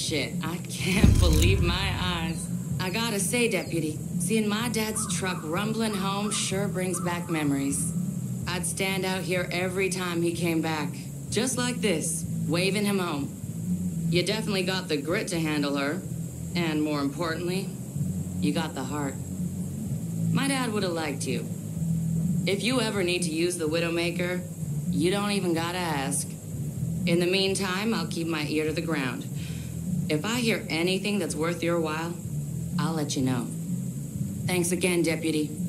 shit. I can't believe my eyes. I gotta say, Deputy, seeing my dad's truck rumbling home sure brings back memories. I'd stand out here every time he came back, just like this, waving him home. You definitely got the grit to handle her, and more importantly, you got the heart. My dad would have liked you. If you ever need to use the Widowmaker, you don't even gotta ask. In the meantime, I'll keep my ear to the ground. If I hear anything that's worth your while, I'll let you know. Thanks again, Deputy.